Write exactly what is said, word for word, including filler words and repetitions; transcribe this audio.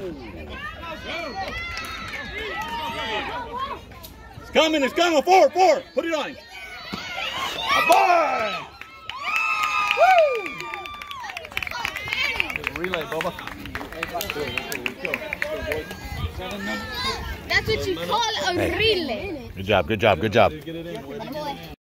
It's coming, it's coming. Four, four. Put it on. A boy! Woo! Relay, Bubba. That's what you call a relay. Good job, good job, good job.